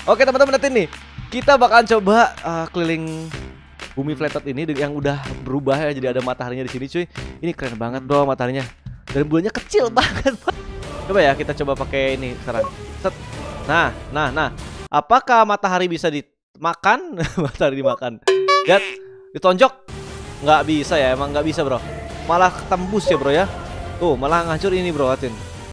Oke teman-teman, nanti nih kita bakalan coba keliling bumi flat earth ini yang udah berubah ya, jadi ada mataharinya di sini cuy. Ini keren banget bro mataharinya. Dan bulannya kecil banget. Coba ya kita coba pakai ini sekarang. Set. Nah. Apakah matahari bisa dimakan? Matahari dimakan. Lihat, ditonjok. Nggak bisa ya, emang nggak bisa bro. Malah tembus ya bro ya. Tuh malah ngancur ini bro, liatin.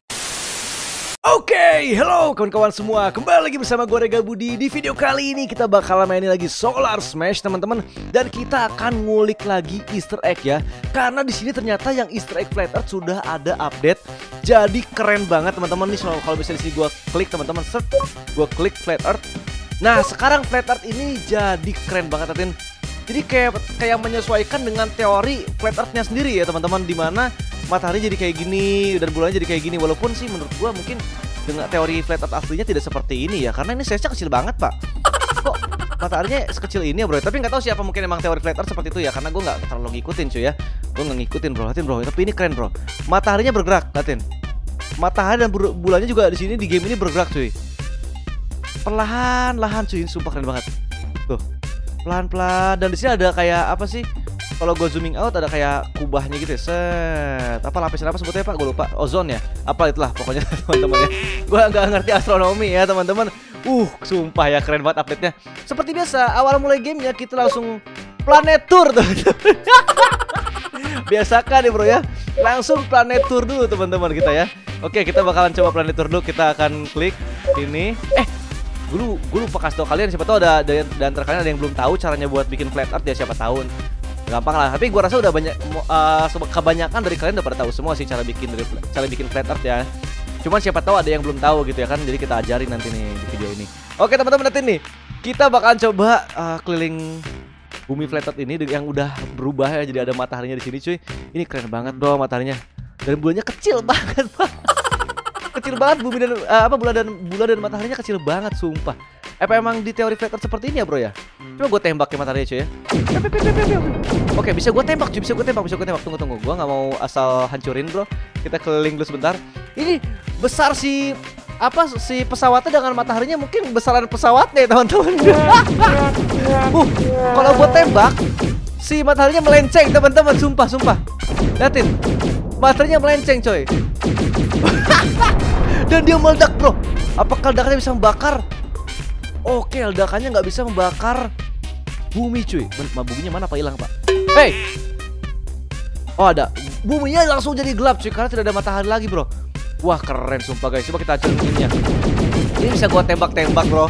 Oke, hello kawan-kawan semua. Kembali lagi bersama gue Rega Budi. Di video kali ini kita bakal mainin lagi Solar Smash teman-teman. Dan kita akan ngulik lagi Easter egg ya. Karena di sini ternyata yang Easter egg Flat Earth sudah ada update. Jadi keren banget teman-teman. Nih kalau misalnya di sini gue klik teman-teman, set, gue klik Flat Earth. Nah sekarang Flat Earth ini jadi keren banget Atin. Jadi kayak menyesuaikan dengan teori Flat Earth-nya sendiri ya teman-teman. Dimana matahari jadi kayak gini dan bulannya jadi kayak gini. Walaupun sih menurut gua mungkin dengan teori flat earth aslinya tidak seperti ini ya, karena ini size-nya kecil banget pak. Kok mataharinya sekecil ini ya bro? Tapi nggak tahu siapa, mungkin emang teori flat earth seperti itu ya, karena gua nggak terlalu ngikutin cuy ya. Gua nggak ngikutin bro, liatin bro. Tapi ini keren bro. Mataharinya bergerak, liatin. Matahari dan bulannya juga di sini di game ini bergerak cuy. Perlahan-lahan cuy, ini sumpah keren banget. Tuh, pelan-pelan. Dan di sini ada kayak apa sih? Kalau gue zooming out ada kayak kubahnya gitu ya. Set. Apa lapisan apa sebutnya pak? Gue lupa. Ozon ya? Apa itulah pokoknya teman-teman ya. Gue nggak ngerti astronomi ya teman-teman. Sumpah ya keren banget update-nya. Seperti biasa awal mulai gamenya kita langsung planet tour teman-teman. Biasakan ya bro ya. Langsung planet tour dulu teman-teman kita ya. Oke, kita bakalan coba planet tour dulu. Kita akan klik ini. Gue lupa kasih tau kalian, siapa tahu ada di antara kalian ada yang belum tahu caranya buat bikin flat earth ya, siapa tahu. Gampang lah, tapi gua rasa udah banyak kebanyakan dari kalian udah pada tahu semua sih cara bikin flat earth ya. Cuman siapa tahu ada yang belum tahu gitu ya kan, jadi kita ajarin nanti nih di video ini. Oke teman-teman, nanti nih kita bakalan coba keliling bumi flat earth ini yang udah berubah ya, jadi ada mataharinya di sini cuy. Ini keren banget bro mataharinya. Dan bulannya kecil banget pak. Kecil banget bumi dan bulan dan mataharinya kecil banget sumpah. Apa emang di teori flat earth seperti ini ya bro ya? Coba gue tembak ya mataharinya cuy ya. Oke, bisa gue tembak cuy, bisa gue tembak. Tunggu. Gue nggak mau asal hancurin bro. Kita keliling dulu sebentar. Ini besar si pesawatnya dengan mataharinya mungkin besaran pesawatnya ya teman-teman. Kalau gue tembak si mataharinya melenceng teman-teman, sumpah. Liatin, mataharinya melenceng coy. Dan dia meledak bro. Apakah ledakannya bisa membakar? Oke, ledakannya nggak bisa membakar bumi cuy. Buminya mana pak, hilang pak? Hey, oh ada. Buminya langsung jadi gelap cuy karena tidak ada matahari lagi bro. Wah keren sumpah guys. Coba kita hancurin ininya. Ini bisa gua tembak bro.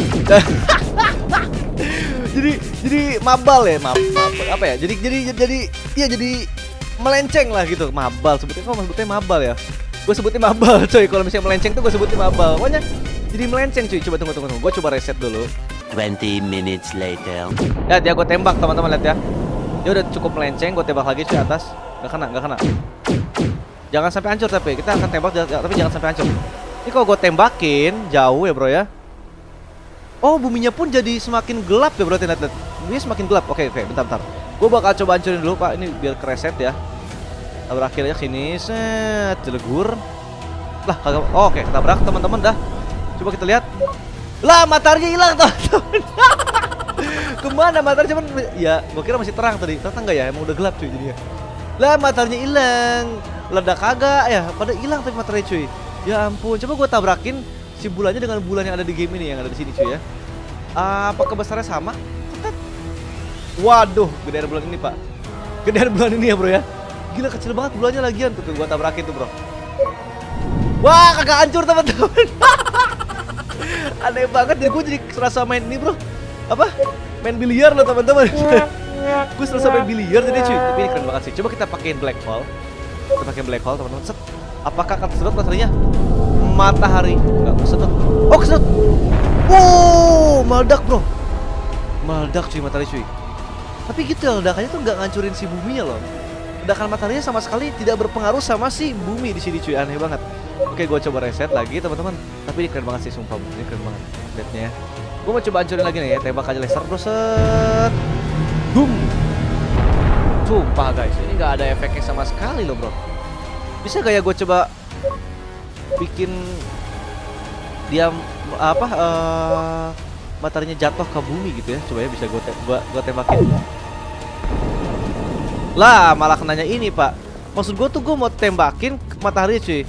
jadi mabal ya, apa ya? Jadi melenceng lah gitu. Mabal sebutnya mabal ya. Gue sebutnya mabal coy. Kalau misalnya melenceng tuh gue sebutnya mabal. Pokoknya jadi melenceng cuy. Coba tunggu. Gue coba reset dulu. 20 minutes later. Lihat ya, gue tembak teman-teman, lihat ya. Dia udah cukup melenceng, gue tembak lagi cuy atas. Gak kena. Jangan sampai hancur tapi kita akan tembak tapi jangan sampai hancur. Ini kalau gue tembakin jauh ya bro ya. Oh, buminya pun jadi semakin gelap ya bro, lihat. Buminya semakin gelap. Oke, bentar. Gue bakal coba hancurin dulu pak. Ini biar kereset ya. Tabrak akhirnya sini, set, jelegur. Lah, kagak. Oh, oke, tabrak teman-teman dah. Coba kita lihat. Lah, mataharinya hilang teman-teman. Kemana matahari cuman? Ya, gua kira masih terang tadi. Ternyata enggak ya, emang udah gelap cuy jadinya. Lah, mataharinya hilang. Ledak kagak ya? Pada hilang tapi matahari cuy. Ya ampun, coba gua tabrakin si bulannya dengan bulan yang ada di game ini, yang ada di sini cuy ya. Apakah besarnya sama? Waduh, gedean bulan ini pak. Gedean bulan ini ya bro ya. Gila kecil banget bulannya lagian tuh gua tabrakin tuh bro. Wah kagak hancur teman-teman. Aneh banget ya, gue jadi serasa main ini bro. Apa? Main biliar loh teman-teman. Gue serasa main biliar jadi cuy. Tapi ini keren banget sih. Coba kita pakein black hole. Kita pakein black hole teman-teman. Set. Apakah akan kesedot mataharinya? Matahari nggak kesedot. Oh kesedot. Meledak bro. Meledak cuy matahari cuy. Tapi gitu ya, ledakannya tuh nggak ngancurin si buminya loh. Ledakan mataharinya sama sekali tidak berpengaruh sama si bumi di sini cuy, aneh banget. Oke, gue coba reset lagi teman-teman. Tapi ini keren banget sih sumpah, ini keren banget update-nya ya. Gue mau coba hancurin lagi nih ya, tembak aja laser bro, set. Boom. Sumpah guys, ini nggak ada efeknya sama sekali loh bro. Bisa gak ya gue coba bikin dia apa mataharinya jatuh ke bumi gitu ya. Coba ya bisa gua tembakin. Lah, malah kenanya ini, Pak. Maksud gua tuh gua mau tembakin matahari cuy.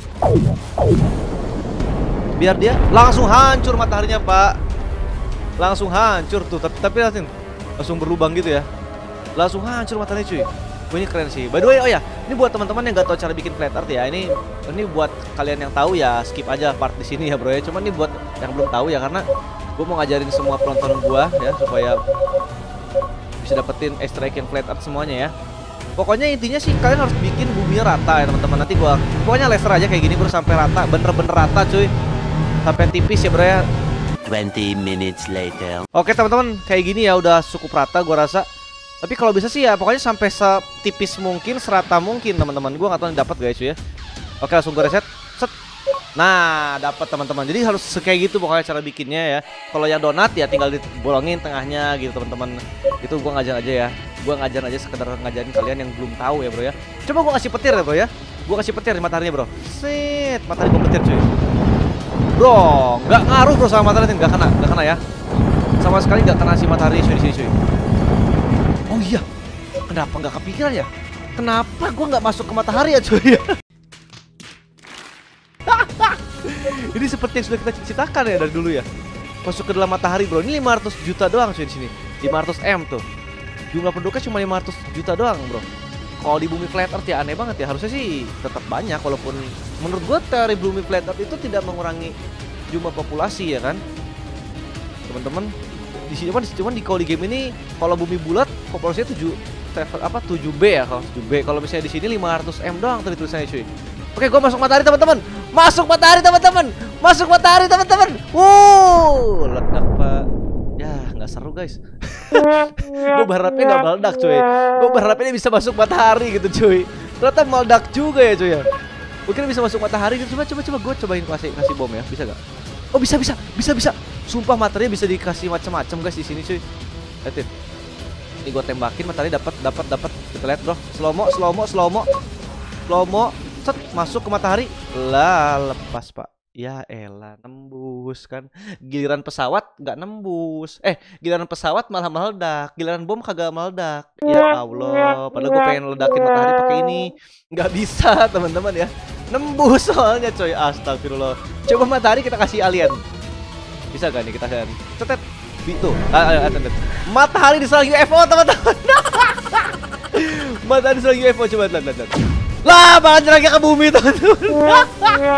Biar dia langsung hancur mataharinya, Pak. Langsung hancur tuh, tapi langsung berlubang gitu ya. Langsung hancur mataharinya cuy. Wah, ini keren sih. By the way, oh ya, ini buat teman-teman yang nggak tahu cara bikin flat art ya. Ini buat kalian yang tahu ya, skip aja part di sini ya, bro ya. Cuman ini buat yang belum tahu ya, karena gue mau ngajarin semua penonton gua ya supaya bisa dapetin extra yang flat art semuanya ya. Pokoknya intinya sih kalian harus bikin buminya rata ya, teman-teman. Nanti gua pokoknya laser aja kayak gini bro sampai rata, bener-bener rata cuy. Sampai tipis ya, bro ya. 20 minutes later. Oke, teman-teman, kayak gini ya udah cukup rata gua rasa. Tapi kalau bisa sih ya pokoknya sampai setipis mungkin, serata mungkin teman-teman. Gue nggak tahu nih dapat guys ya. Oke, langsung gue reset. Set. Nah, dapat teman-teman. Jadi harus kayak gitu pokoknya cara bikinnya ya. Kalau yang donat ya tinggal dibolongin tengahnya gitu teman-teman. Itu gue ngajar aja ya. Gue ngajar aja sekedar ngajarin kalian yang belum tahu ya bro ya. Coba gue kasih petir ya bro ya. Gue kasih petir di mataharinya bro. Set, matahari gue petir cuy. Bro, nggak ngaruh bro sama matahari, nggak kena ya. Sama sekali nggak kena si matahari cuy di sini cuy. Oh iya, kenapa nggak kepikiran ya? Kenapa gue nggak masuk ke matahari ya cuy? Ini seperti yang sudah kita cita-citakan ya dari dulu ya. Masuk ke dalam matahari bro. Ini 500 juta doang cuy di sini. 500 M tuh. Jumlah penduduknya cuma 500 juta doang bro. Kalau di bumi flat earth ya aneh banget ya. Harusnya sih tetap banyak. Walaupun menurut gue teori bumi flat earth itu tidak mengurangi jumlah populasi ya kan, teman-teman. Di sini cuman kalau di game ini kalau bumi bulat populasinya 7B ya, kalau 7B. Kalau misalnya di sini 500 M doang tadi tulisannya cuy. Oke, gua masuk matahari teman-teman. Masuk matahari teman-teman. Masuk matahari teman-teman. Ledak Pak. Ya, nggak seru guys. Gue berharapnya nggak meledak cuy. Gue berharapnya bisa masuk matahari gitu cuy. Ternyata meledak juga ya cuy ya. Mungkin bisa masuk matahari gitu. Coba gue cobain kasih bom ya. Bisa gak? Oh bisa. Sumpah materinya bisa dikasih macam-macam guys di sini cuy. Lihat. Ini gue tembakin matahari dapat. Kita lihat bro. Slow mo. Set, masuk ke matahari. Lah, lepas Pak. Ya elah, nembus kan. Giliran pesawat nggak nembus. Giliran pesawat malah meledak. Giliran bom kagak meledak. Ya Allah, padahal gue pengen ledakin matahari pakai ini. Nggak bisa teman-teman ya. Nembus soalnya coy. Astagfirullah. Coba matahari kita kasih alien. Bisa gak nih kita kan? Cetet. Itu. Matahari diserang UFO teman-teman. Matahari diserang UFO, coba lihat. Lah, bakal lagi ke bumi teman-teman.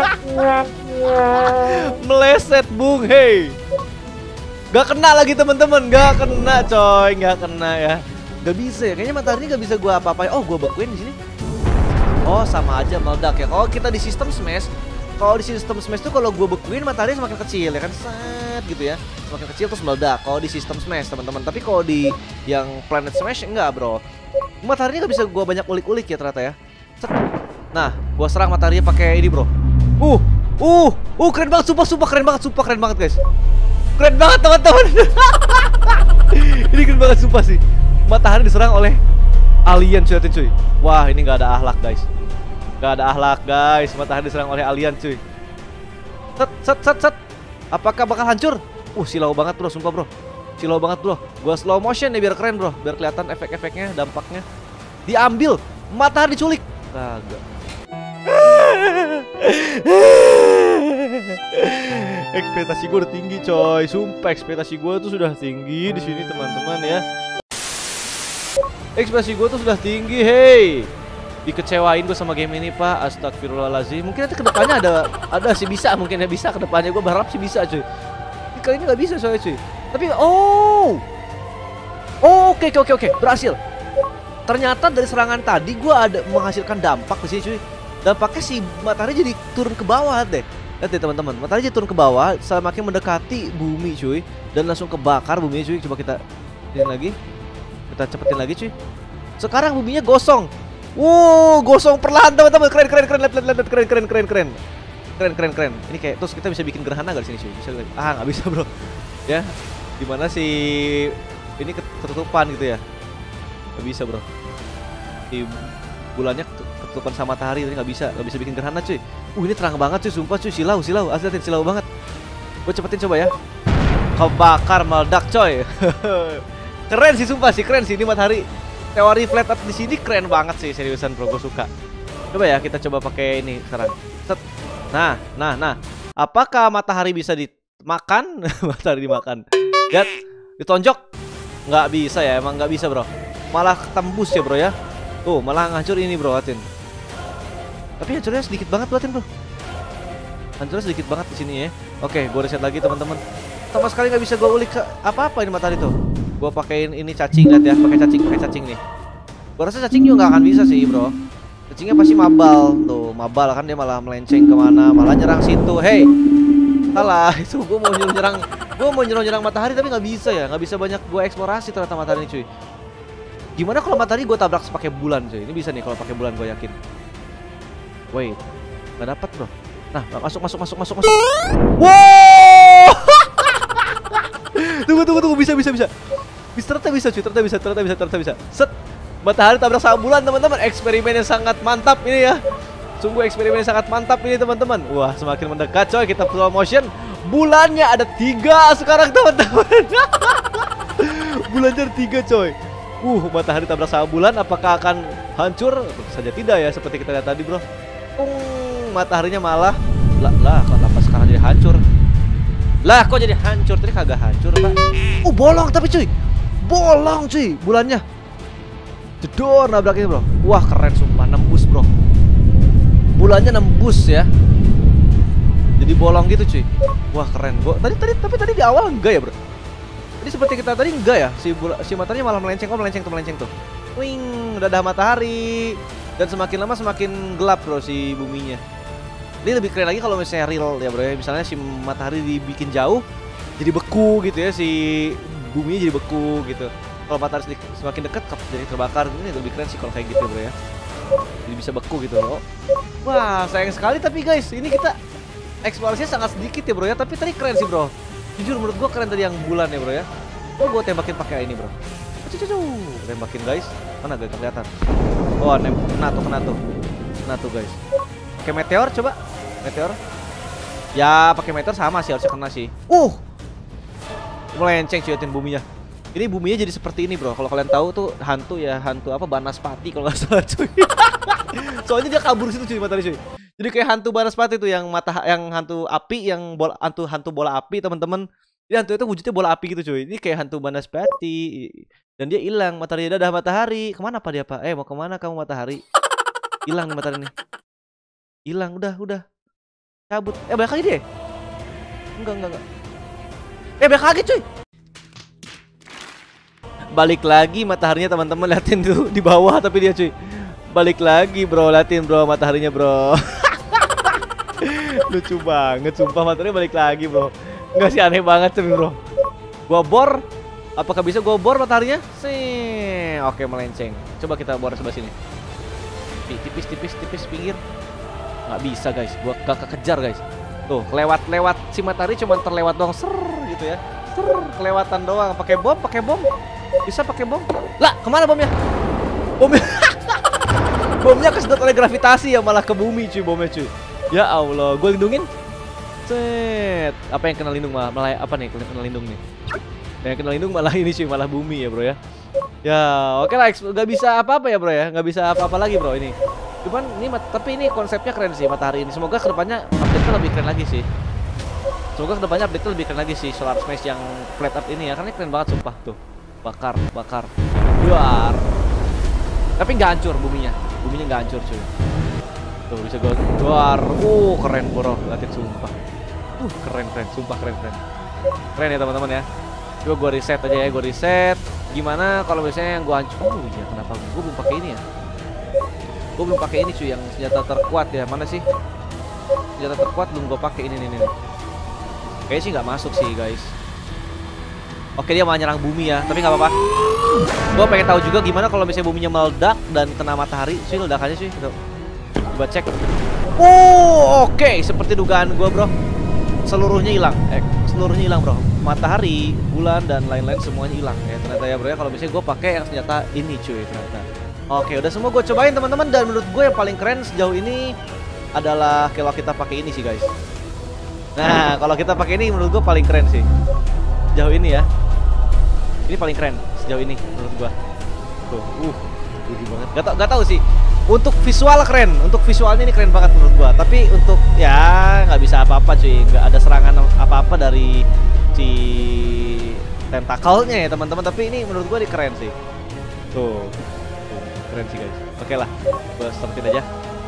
Meleset bung, hey. Gak kena lagi teman-teman, gak kena coy, gak kena ya. Gak bisa ya, kayaknya matahari gak bisa gua apa-apain. Oh, gua bekuin di sini. Oh, sama aja meledak ya. Oh, kita di sistem smash. Kalau di sistem smash tuh kalau gua bekuin matahari semakin kecil ya kan, set gitu ya. Semakin kecil terus meledak kalau di sistem smash teman-teman. Tapi kalau di yang planet smash enggak bro. Mataharinya gak bisa gua banyak ulik-ulik ya ternyata ya. Set. Nah, gua serang mataharinya pakai ini bro. Keren banget, sumpah keren banget guys. Keren banget teman-teman. Ini keren banget sumpah sih. Matahari diserang oleh alien cuy. Wah, ini nggak ada akhlak guys. Matahari diserang oleh alien cuy. Set. Apakah bakal hancur? Silau banget bro, sumpah bro. Silau banget bro. Gua slow motion nih biar keren bro, biar kelihatan efek-efeknya, dampaknya. Diambil, matahari diculik. Kagak. Ekspektasi gue udah tinggi coy, sumpah ekspektasi gue tuh sudah tinggi di sini teman-teman ya. Ekspektasi gue tuh sudah tinggi, hey. Dikecewain gue sama game ini Pak, astagfirullahaladzim. Mungkin nanti kedepannya ada sih bisa, mungkin ya bisa kedepannya. Gue berharap sih bisa cuy. Kali ini nggak bisa soalnya cuy. Tapi oke, berhasil. Ternyata dari serangan tadi gue ada menghasilkan dampak di sini cuy. Dampaknya si matahari jadi turun ke bawah deh. Lihat deh teman-teman, matahari jadi turun ke bawah semakin mendekati bumi cuy, dan langsung kebakar buminya cuy. Coba kita ini lagi, kita cepetin lagi cuy. Sekarang buminya gosong. Gosong perlahan teman-teman. Keren. Keren. Ini kayak terus kita bisa bikin gerhana gak di sini cuy? Bisa lagi. Nggak bisa bro. Ya, dimana si ini ketutupan gitu ya? Gak bisa bro. Di bulannya ketutupan sama matahari, tadi nggak bisa bikin gerhana cuy. Ini terang banget cuy, sumpah cuy, silau, asli silau banget. Gue cepetin coba ya. Kebakar meledak coy. Keren sih sumpah sih, keren sih ini matahari. Teori flat earth di sini keren banget sih, seriusan bro, gue suka. Coba ya kita coba pakai ini sekarang. Set. Nah. Apakah matahari bisa dimakan? Matahari dimakan. Lihat, ditonjok. Nggak bisa ya, emang nggak bisa bro. Malah tembus ya bro ya. Tuh, malah ngancur ini bro, liatin. Tapi hancurnya sedikit banget liatin bro. Hancurnya sedikit banget di sini ya. Oke, gue reset lagi teman-teman. Sama sekali nggak bisa gue ulik ke apa-apa ini matahari tuh. Gue pakein ini cacing, lihat ya, pakai cacing nih. Gue rasa cacing juga nggak akan bisa sih bro. Cacingnya pasti mabal tuh, mabal kan dia malah melenceng kemana, malah nyerang situ. Hey, salah itu gue mau nyerang matahari tapi nggak bisa ya, nggak bisa banyak gue eksplorasi ternyata matahari ini cuy. Gimana kalau matahari gue tabrak pakai bulan cuy? Ini bisa nih kalau pakai bulan gue yakin. Wait, nggak dapat bro. Nah, masuk. Wow. Tunggu, bisa. Ternyata bisa. Set, matahari tabrak sama bulan teman-teman. Eksperimen yang sangat mantap ini ya. Sungguh eksperimen yang sangat mantap ini teman-teman. Wah, semakin mendekat coy, kita slow motion. Bulannya ada 3 sekarang teman-teman. Bulannya ada 3 coy. Matahari tabrak sama bulan, apakah akan hancur? Tentu saja tidak ya, seperti kita lihat tadi bro. Mataharinya malah kenapa sekarang jadi hancur? Lah kok jadi hancur? Tadi kagak hancur pak. Bolong tapi cuy. Bolong cuy bulannya. Jedor nabraknya bro. Wah keren sumpah, nembus bro. Bulannya nembus ya. Jadi bolong gitu cuy. Wah keren. Tapi tadi di awal enggak ya bro. Jadi seperti kita tadi enggak ya. Si mataharinya malah melenceng tuh. Wing, udah ada matahari. Dan semakin lama semakin gelap bro si buminya. Ini lebih keren lagi kalau misalnya real ya bro ya. Misalnya si matahari dibikin jauh, jadi beku gitu ya, si buminya jadi beku gitu. Kalau matahari semakin dekat jadi terbakar. Ini lebih keren sih kalau kayak gitu bro ya. Jadi bisa beku gitu loh. Wah sayang sekali tapi guys, ini kita eksplorasinya sangat sedikit ya bro ya. Tapi tadi keren sih bro. Jujur menurut gua keren tadi yang bulan ya bro ya. Gua tembakin pakai ini bro. Tembakin guys. Mana gak kelihatan? Oh kena tuh guys. Pakai meteor coba. Meteor. Ya pakai meteor sama sih, harusnya kena sih. Melenceng cuy buminya. Ini buminya jadi seperti ini bro. Kalau kalian tahu tuh hantu apa Banaspati kalau nggak salah cuy. Soalnya dia kabur situ cuy matahari cuy. Jadi kayak hantu Banaspati tuh yang hantu api, yang hantu bola api teman-teman. Ini hantu itu wujudnya bola api gitu cuy. Ini kayak hantu Banaspati. Dan dia hilang matahari. Dadah matahari. Kemana pak dia pak? Mau kemana kamu matahari? Hilang nih matahari nih. Hilang udah. Cabut. Balik lagi deh. Enggak. Balik lagi cuy. Balik lagi mataharinya teman-teman, liatin tuh di bawah tapi dia cuy. Balik lagi bro, liatin bro mataharinya bro. Lucu banget sumpah, mataharinya balik lagi bro. Enggak sih, aneh banget sih bro. Gua bor. Apakah bisa gua bor mataharinya? Sih. Oke, melenceng. Coba kita bor sebelah sini. Tipis pinggir. Nggak bisa guys, gua gak kekejar guys. Tuh, lewat si matahari cuma terlewat doang, gitu ya. Kelewatan doang. Pakai bom. Bisa pakai bom. Lah, kemana bomnya? Bomnya kesedot oleh gravitasi ya, malah ke bumi cuy bomnya cuy. Ya Allah, gue lindungin. Set. Apa yang kena lindung malah apa nih kena lindung nih? Yang kena lindung malah ini cuy, malah bumi ya bro ya. Ya, oke lah, nggak bisa apa-apa ya bro ya, nggak bisa apa-apa lagi bro ini. Cuman ini tapi ini konsepnya keren sih matahari ini. Semoga kedepannya update-nya lebih keren lagi sih. Semoga kedepannya update-nya lebih keren lagi sih Solar Smash yang flat earth ini ya, karena keren banget sumpah tuh. Bakar. Duar. Tapi nggak hancur buminya nggak hancur cuy. Tuh bisa gue duar. Keren bro, liatin sumpah. Keren sumpah keren. Keren ya teman-teman ya. Coba gue reset aja ya, Gimana kalau misalnya yang gue hancur? Iya, kenapa gue belum pakai ini ya? Gue belum pakai ini cuy, yang senjata terkuat ya. Mana sih? Senjata terkuat belum gue pakai ini nih. Kayaknya sih nggak masuk sih guys. Oke, dia mau nyerang bumi ya, tapi nggak apa-apa. Gue pengen tahu juga gimana kalau misalnya buminya meledak dan kena matahari. Sih ledakannya sih. Coba cek. Oke, seperti dugaan gue bro. Seluruhnya hilang bro. Matahari, bulan dan lain-lain semuanya hilang ya ternyata ya bro ya. Kalau misalnya gue pakai yang senjata ini cuy ternyata. Oke, udah semua gue cobain teman-teman, dan menurut gue yang paling keren sejauh ini adalah kalau kita pakai ini sih guys. Nah, kalau kita pakai ini menurut gua paling keren sih. Sejauh ini ya. Ini paling keren sejauh ini menurut gua. Tuh, gede banget. Gak tau sih. Untuk visual keren, untuk visualnya ini keren banget menurut gua. Tapi untuk ya nggak bisa apa-apa cuy, nggak ada serangan apa-apa dari si tentakelnya ya teman-teman. Tapi ini menurut gua ini keren sih. Tuh, keren sih guys. Oke lah, gua startin aja.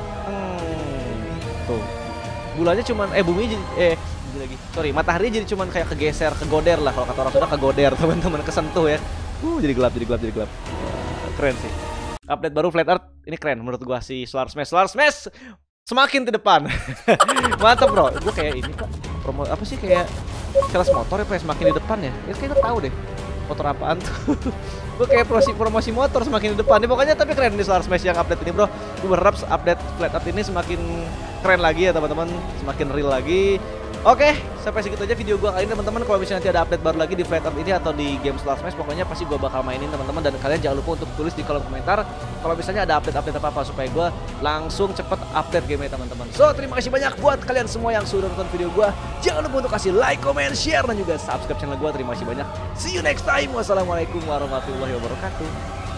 Tuh, bulannya cuman bumi jadi lagi. Sorry, matahari jadi cuman kayak kegeser, kegoder lah kalau kata orang sudah kegoder teman-teman, kesentuh ya. Jadi gelap. Keren sih. Update baru Flat Earth ini keren menurut gua si Solar Smash semakin ke depan. Mantap bro. Gua kayak ini kok promo apa sih kayak sales motor ya semakin di depan ya. Ya kayaknya tahu deh motor apaan tuh. Gua kayak promosi motor semakin di depan. Ini pokoknya tapi keren di Solar Smash yang update ini bro. Gua berharap update Flat Earth ini semakin keren lagi ya teman-teman, semakin real lagi. Oke, sampai segitu aja video gua kali ini teman-teman. Kalau misalnya nanti ada update baru lagi di Flat Earth ini atau di game Solar Smash, pokoknya pasti gua bakal mainin teman-teman. Dan kalian jangan lupa untuk tulis di kolom komentar kalau misalnya ada update-update apa-apa supaya gua langsung cepet update game teman-teman. So, terima kasih banyak buat kalian semua yang sudah nonton video gua. Jangan lupa untuk kasih like, comment, share dan juga subscribe channel gua. Terima kasih banyak. See you next time. Wassalamualaikum warahmatullahi wabarakatuh.